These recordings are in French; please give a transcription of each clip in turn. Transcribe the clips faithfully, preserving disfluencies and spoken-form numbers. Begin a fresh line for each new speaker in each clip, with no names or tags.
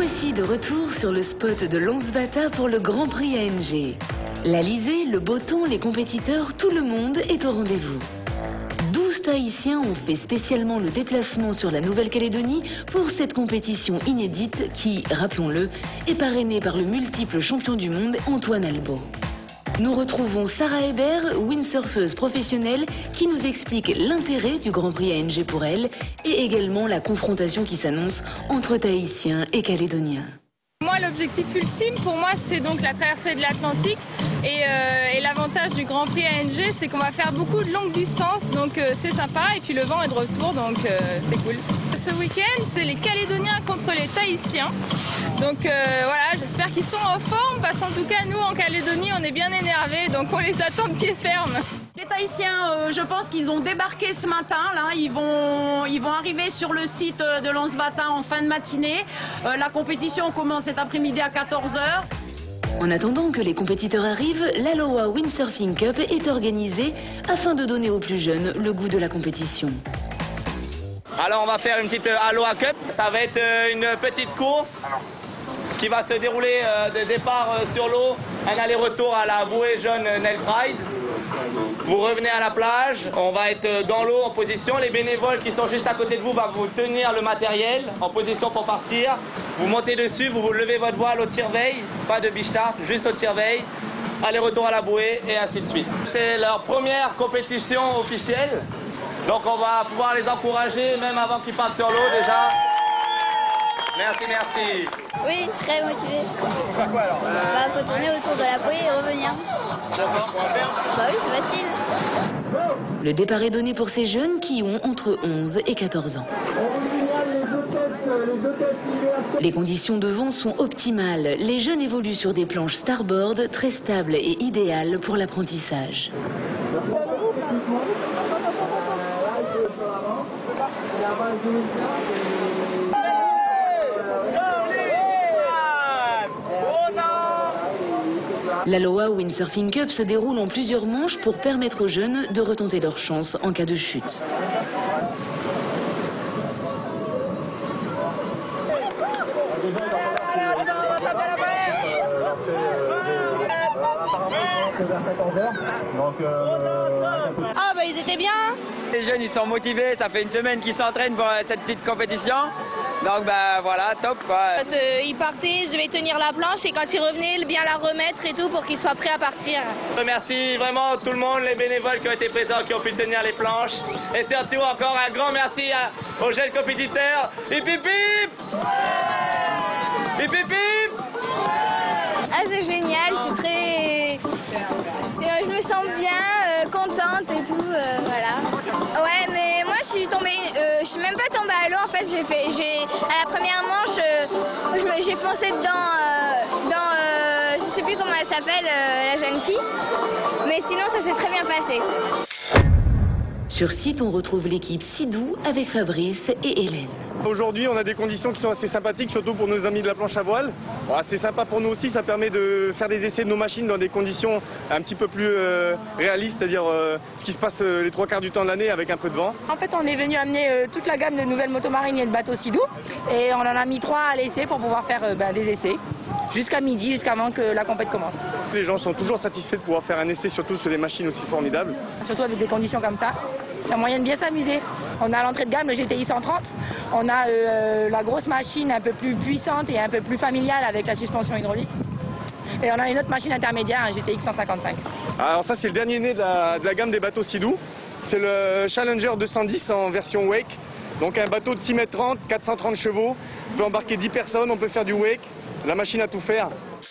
voici de retour sur le spot de Lansvata pour le Grand Prix A N G. L'Alizé, le beau temps, les compétiteurs, tout le monde est au rendez-vous. douze Tahitiens ont fait spécialement le déplacement sur la Nouvelle-Calédonie pour cette compétition inédite qui, rappelons-le, est parrainée par le multiple champion du monde Antoine Albo. Nous retrouvons Sarah Hébert, windsurfeuse professionnelle, qui nous explique l'intérêt du Grand Prix A N G pour elle et également la confrontation qui s'annonce entre Tahitiens et Calédoniens.
Moi, l'objectif ultime pour moi, c'est donc la traversée de l'Atlantique. Et, euh, et l'avantage du Grand Prix A N G, c'est qu'on va faire beaucoup de longues distances, donc euh, c'est sympa. Et puis le vent est de retour, donc euh, c'est cool. Ce week-end, c'est les Calédoniens contre les Tahitiens. Donc euh, voilà, j'espère qu'ils sont en forme, parce qu'en tout cas, nous, en Calédonie, on est bien énervés, donc on les attend de pied ferme.
Les Tahitiens, euh, je pense qu'ils ont débarqué ce matin. Là, ils vont, ils vont arriver sur le site de Lansvata en fin de matinée. Euh, la compétition commence cet après-midi à quatorze heures.
En attendant que les compétiteurs arrivent, l'Aloha Windsurfing Cup est organisée afin de donner aux plus jeunes le goût de la compétition.
Alors on va faire une petite Aloha Cup. Ça va être une petite course qui va se dérouler de départ sur l'eau, un aller-retour à la bouée jaune Nail Pride. Vous revenez à la plage, on va être dans l'eau en position. Les bénévoles qui sont juste à côté de vous vont vous tenir le matériel en position pour partir. Vous montez dessus, vous, vous levez votre voile au tire-veille, pas de biche-tarte, juste au tire-veille. Aller-retour à la bouée et ainsi de suite. C'est leur première compétition officielle. Donc on va pouvoir les encourager même avant qu'ils partent sur l'eau déjà. Merci, merci.
Oui, très motivé.
Faire quoi alors?
Bah, faut tourner autour de la bouée et revenir.
D'accord, on va faire.
Bah oui, c'est facile.
Le départ est donné pour ces jeunes qui ont entre onze et quatorze ans. Les conditions de vent sont optimales. Les jeunes évoluent sur des planches starboard très stables et idéales pour l'apprentissage. L'Aloha Windsurfing Cup se déroule en plusieurs manches pour permettre aux jeunes de retenter leur chance en cas de chute.
Ah bah ils étaient bien. Les jeunes ils sont motivés, ça fait une semaine qu'ils s'entraînent pour cette petite compétition. Donc bah voilà, top quoi.
Quand euh, ils partaient, je devais tenir la planche et quand ils revenaient, bien la remettre et tout pour qu'ils soient prêts à partir.
Je remercie vraiment tout le monde, les bénévoles qui ont été présents, qui ont pu tenir les planches. Et surtout encore un grand merci à, aux jeunes compétiteurs. Hip hip hip! Hip hip hip!
Ah, c'est génial, c'est très... Je me sens bien, euh, contente et tout, euh, voilà. Ouais, mais moi je suis tombée, euh, je suis même pas tombée à l'eau en fait, j'ai fait, j'ai, à la première manche, euh, j'ai foncé dedans, euh, dans, euh, je sais plus comment elle s'appelle, euh, la jeune fille, mais sinon ça s'est très bien passé.
Sur site, on retrouve l'équipe Sidou avec Fabrice et Hélène.
Aujourd'hui, on a des conditions qui sont assez sympathiques, surtout pour nos amis de la planche à voile. Bon, c'est sympa pour nous aussi, ça permet de faire des essais de nos machines dans des conditions un petit peu plus euh, réalistes, c'est-à-dire euh, ce qui se passe euh, les trois quarts du temps de l'année avec un peu de vent.
En fait, on est venu amener euh, toute la gamme de nouvelles motomarines et de bateaux Sidou. Et on en a mis trois à l'essai pour pouvoir faire euh, ben, des essais. Jusqu'à midi, jusqu'à avant que la compète commence.
Les gens sont toujours satisfaits de pouvoir faire un essai, surtout sur des machines aussi formidables.
Surtout avec des conditions comme ça, il y a moyen de bien s'amuser. On a à l'entrée de gamme le G T I cent trente, on a euh, la grosse machine un peu plus puissante et un peu plus familiale avec la suspension hydraulique. Et on a une autre machine intermédiaire, un G T X cent cinquante-cinq.
Alors ça, c'est le dernier né de la, de la gamme des bateaux Sidou. C'est le Challenger deux cent dix en version wake. Donc un bateau de six mètres trente, quatre cent trente chevaux. On peut embarquer dix personnes, on peut faire du wake. La machine à tout faire.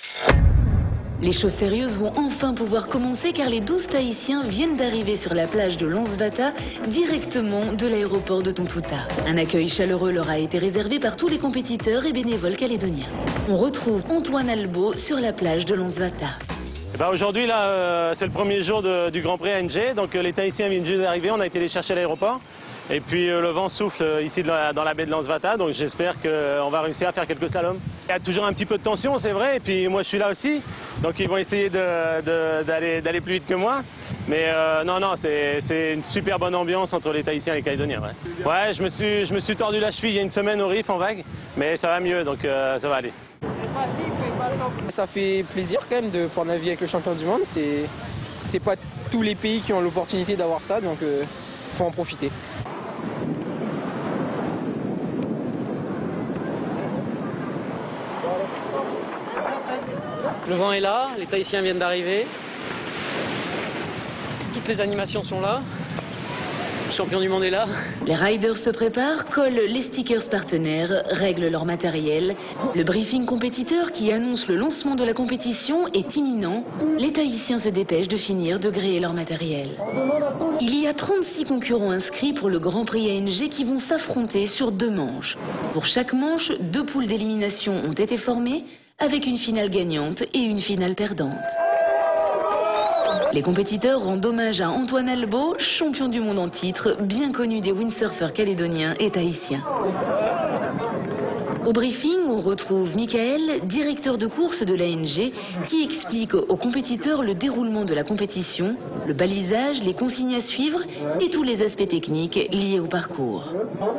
Les choses sérieuses vont enfin pouvoir commencer car les douze Tahitiens viennent d'arriver sur la plage de Lansvata directement de l'aéroport de Tontouta. Un accueil chaleureux leur a été réservé par tous les compétiteurs et bénévoles calédoniens. On retrouve Antoine Albo sur la plage de Lansvata.
Eh ben aujourd'hui, là, euh, c'est le premier jour de, du Grand Prix A N G. Donc euh, les Tahitiens viennent juste d'arriver, on a été les chercher à l'aéroport. Et puis euh, le vent souffle ici dans la, dans la baie de Lansvata, donc j'espère qu'on va réussir à faire quelques slaloms. Il y a toujours un petit peu de tension, c'est vrai, et puis moi je suis là aussi, donc ils vont essayer d'aller d'aller plus vite que moi. Mais euh, non, non, c'est une super bonne ambiance entre les Tahitiens et les Calédoniens. Ouais, ouais je, me suis, je me suis tordu la cheville il y a une semaine au Rif en vague, mais ça va mieux, donc euh, ça va aller.
Ça fait plaisir quand même de pouvoir naviguer avec le champion du monde. C'est pas tous les pays qui ont l'opportunité d'avoir ça, donc il euh, faut en profiter.
Le vent est là, les Tahitiens viennent d'arriver. Toutes les animations sont là. Le champion du monde est là.
Les riders se préparent, collent les stickers partenaires, règlent leur matériel. Le briefing compétiteur qui annonce le lancement de la compétition est imminent. Les Tahitiens se dépêchent de finir de gréer leur matériel. Il y a trente-six concurrents inscrits pour le Grand Prix A N G qui vont s'affronter sur deux manches. Pour chaque manche, deux poules d'élimination ont été formées, avec une finale gagnante et une finale perdante. Les compétiteurs rendent hommage à Antoine Albo, champion du monde en titre, bien connu des windsurfers calédoniens et tahitiens. Au briefing, on retrouve Michael, directeur de course de l'A N G, qui explique aux compétiteurs le déroulement de la compétition, le balisage, les consignes à suivre et tous les aspects techniques liés au parcours.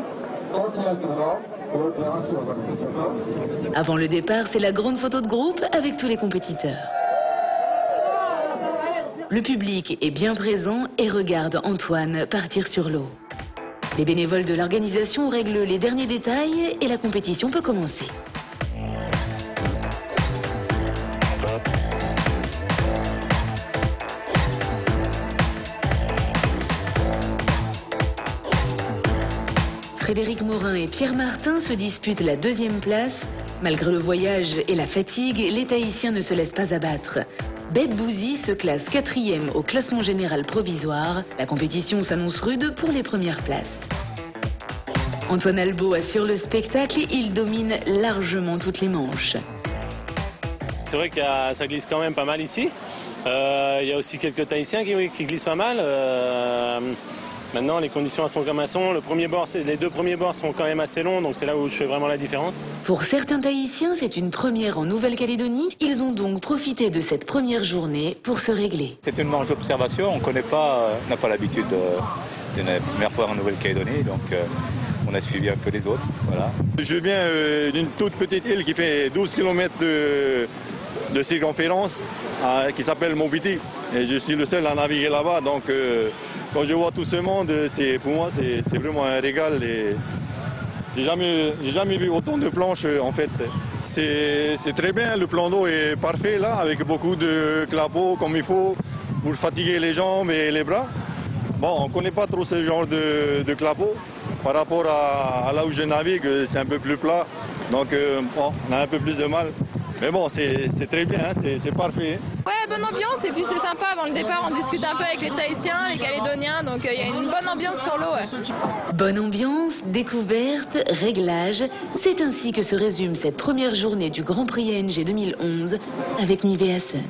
Avant le départ, c'est la grande photo de groupe avec tous les compétiteurs. Le public est bien présent et regarde Antoine partir sur l'eau. Les bénévoles de l'organisation règlent les derniers détails et la compétition peut commencer. Frédéric Morin et Pierre Martin se disputent la deuxième place. Malgré le voyage et la fatigue, les Tahitiens ne se laissent pas abattre. Beb Bouzi se classe quatrième au classement général provisoire. La compétition s'annonce rude pour les premières places. Antoine Albo assure le spectacle, il domine largement toutes les manches.
C'est vrai que ça glisse quand même pas mal ici. Euh, il y a aussi quelques Tahitiens qui, oui, qui glissent pas mal. Euh, maintenant, les conditions sont comme elles sont. Le premier bord, les deux premiers bords sont quand même assez longs, donc c'est là où je fais vraiment la différence.
Pour certains Tahitiens, c'est une première en Nouvelle-Calédonie. Ils ont donc profité de cette première journée pour se régler.
C'est une manche d'observation. On ne connaît pas, n'a pas l'habitude d'une première fois en Nouvelle-Calédonie, donc euh, on a suivi un peu les autres. Voilà.
Je viens euh, d'une toute petite île qui fait douze kilomètres de, de circonférence, euh, qui s'appelle Mobiti. Et je suis le seul à naviguer là-bas, donc euh, quand je vois tout ce monde, pour moi c'est vraiment un régal. J'ai jamais, j'ai jamais vu autant de planches en fait. C'est très bien, le plan d'eau est parfait là, avec beaucoup de clapots comme il faut pour fatiguer les jambes et les bras. Bon, on ne connaît pas trop ce genre de, de clapots. Par rapport à, à là où je navigue, c'est un peu plus plat, donc euh, bon, on a un peu plus de mal. Mais bon, c'est très bien, hein, c'est parfait.
Ouais, bonne ambiance et puis c'est sympa. Avant le départ, on discute un peu avec les Tahitiens, les Calédoniens, donc il euh, y a une bonne ambiance sur l'eau. Ouais.
Bonne ambiance, découverte, réglage. C'est ainsi que se résume cette première journée du Grand Prix A N G deux mille onze avec Nivea Sun.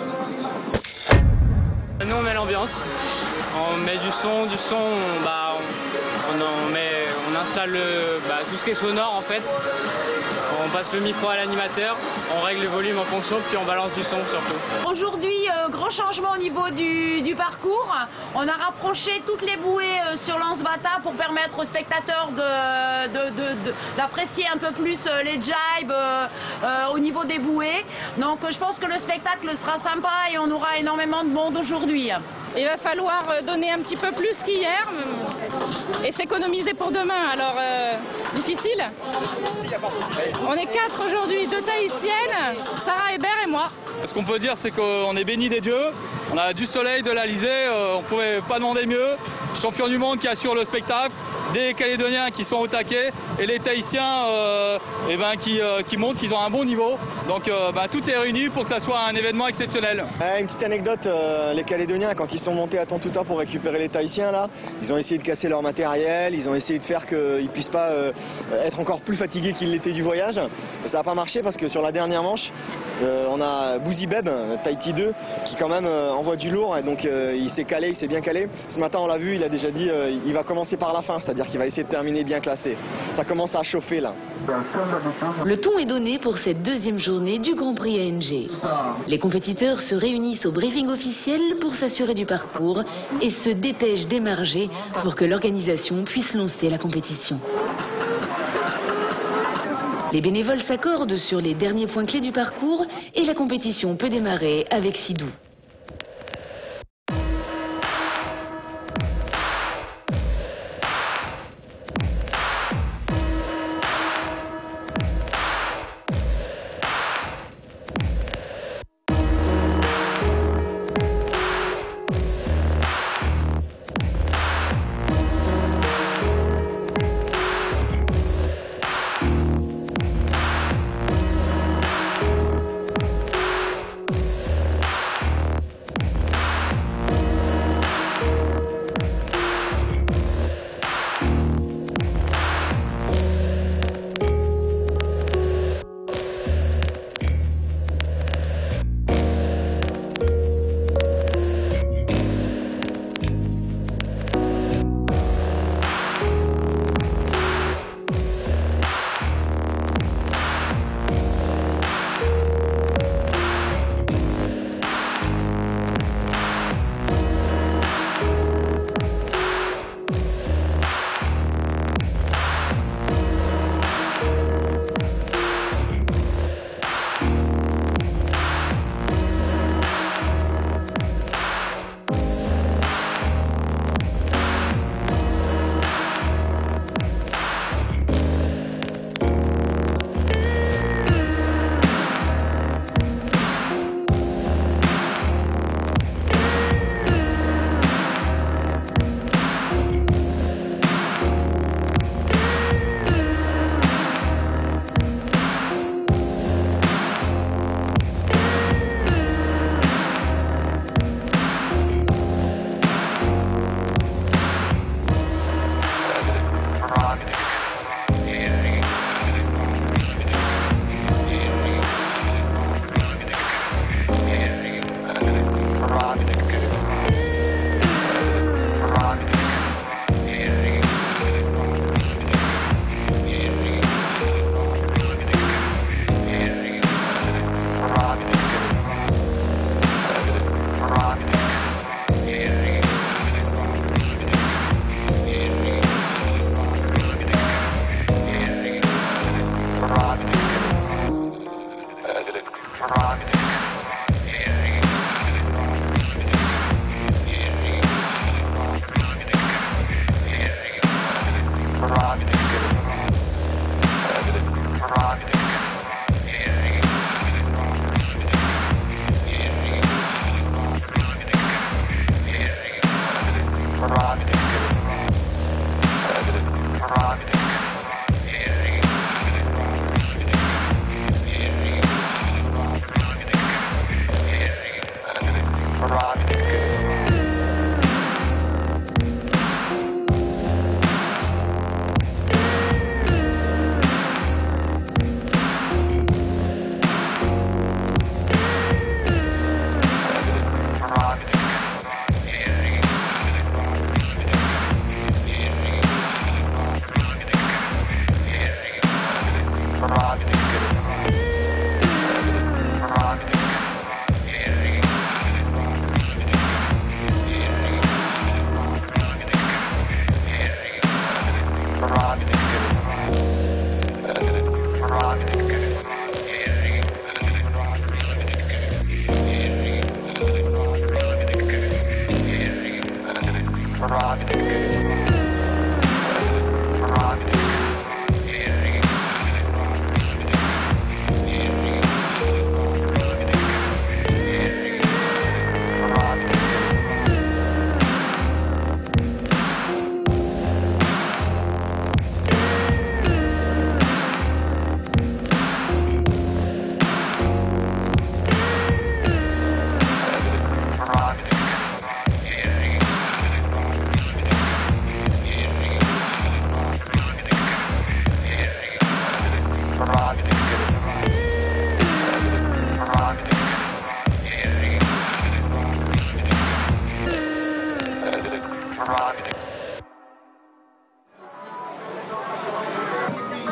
Nous, on met l'ambiance. On met du son, du son, bah, on, on, met, on installe le, bah, tout ce qui est sonore en fait. On passe le micro à l'animateur, on règle le volume en fonction, puis on balance du son surtout.
Aujourd'hui, euh, grand changement au niveau du, du parcours. On a rapproché toutes les bouées euh, sur Lansvata pour permettre aux spectateurs d'apprécier un peu plus euh, les jibes euh, euh, au niveau des bouées. Donc euh, je pense que le spectacle sera sympa et on aura énormément de monde aujourd'hui.
Il va falloir donner un petit peu plus qu'hier et s'économiser pour demain. Alors, euh, difficile. On est quatre aujourd'hui, deux Tahitiennes, Sarah Hébert et moi.
Ce qu'on peut dire, c'est qu'on est béni des dieux. On a du soleil, de l'Alizé, euh, on ne pouvait pas demander mieux. Champion du monde qui assure le spectacle, des Calédoniens qui sont au taquet et les Tahitiens euh, eh ben, qui, euh, qui montrent qu'ils ont un bon niveau. Donc euh, bah, tout est réuni pour que ça soit un événement exceptionnel.
Euh, une petite anecdote, euh, les Calédoniens, quand ils sont montés à Tontouta pour récupérer les Tahitiens, là, ils ont essayé de casser leur matériel, ils ont essayé de faire qu'ils ne puissent pas euh, être encore plus fatigués qu'ils l'étaient du voyage. Et ça n'a pas marché parce que sur la dernière manche, euh, on a Bouzi Beb, Tahiti deux, qui quand même euh, envoie du lourd. Et donc euh, il s'est calé, il s'est bien calé. Ce matin, on l'a vu, il a déjà dit euh, il va commencer par la fin, c'est-à-dire c'est-à-dire qu'il va essayer de terminer bien classé. Ça commence à chauffer là.
Le ton est donné pour cette deuxième journée du Grand Prix A N G. Les compétiteurs se réunissent au briefing officiel pour s'assurer du parcours et se dépêchent d'émarger pour que l'organisation puisse lancer la compétition. Les bénévoles s'accordent sur les derniers points clés du parcours et la compétition peut démarrer avec Sidou.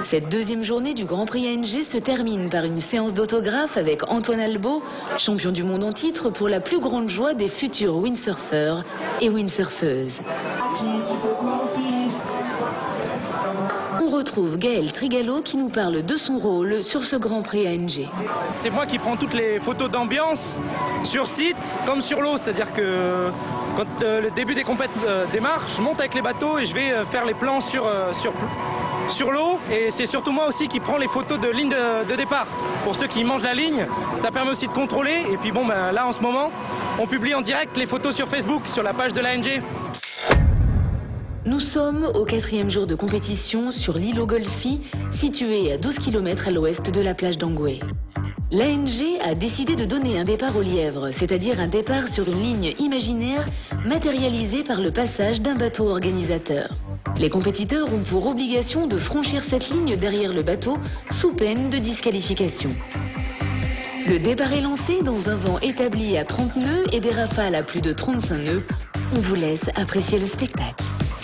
Cette deuxième journée du Grand Prix A N G se termine par une séance d'autographes avec Antoine Albo, champion du monde en titre pour la plus grande joie des futurs windsurfeurs et windsurfeuses. On retrouve Gaël Trigalo qui nous parle de son rôle sur ce Grand Prix A N G.
C'est moi qui prends toutes les photos d'ambiance sur site comme sur l'eau, c'est-à-dire que quand euh, le début des compètes euh, démarre, je monte avec les bateaux et je vais euh, faire les plans sur, euh, sur, sur l'eau. Et c'est surtout moi aussi qui prends les photos de ligne de, de départ. Pour ceux qui mangent la ligne, ça permet aussi de contrôler. Et puis bon, ben, là en ce moment, on publie en direct les photos sur Facebook, sur la page de l'A N G.
Nous sommes au quatrième jour de compétition sur l'îlot Golfi, situé à douze kilomètres à l'ouest de la plage d'Angoué. L'A N G a décidé de donner un départ au lièvre, c'est-à-dire un départ sur une ligne imaginaire matérialisée par le passage d'un bateau organisateur. Les compétiteurs ont pour obligation de franchir cette ligne derrière le bateau sous peine de disqualification. Le départ est lancé dans un vent établi à trente nœuds et des rafales à plus de trente-cinq nœuds. On vous laisse apprécier le spectacle.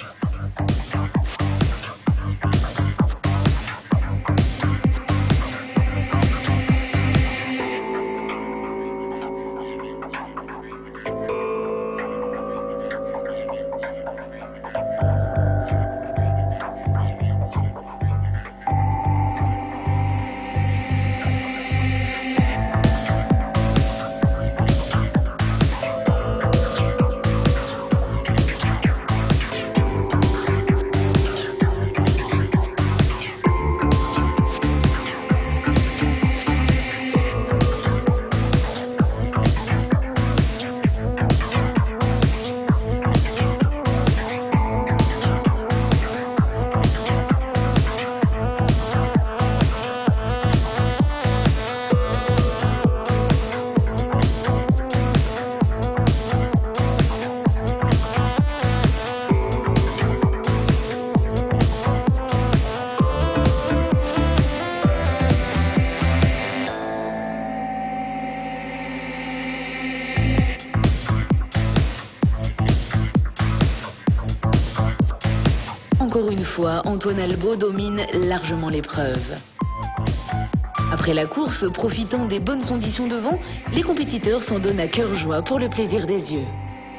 Encore une fois, Antoine Albo domine largement l'épreuve. Après la course, profitant des bonnes conditions de vent, les compétiteurs s'en donnent à cœur joie pour le plaisir des yeux.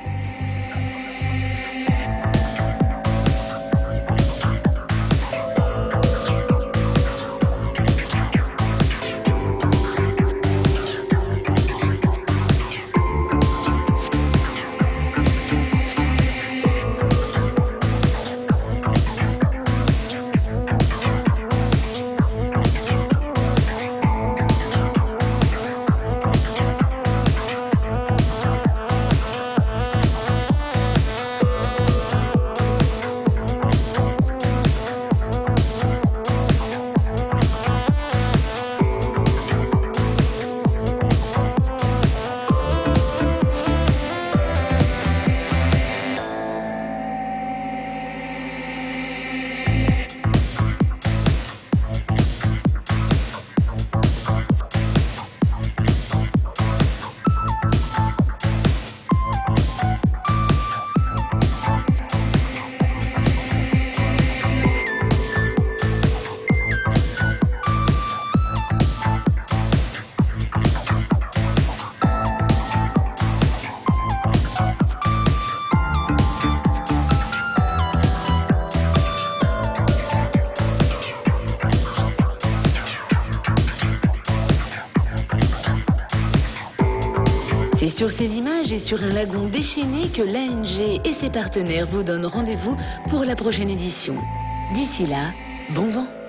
C'est sur ces images et sur un lagon déchaîné que l'A N G et ses partenaires vous donnent rendez-vous pour la prochaine édition. D'ici là, bon vent!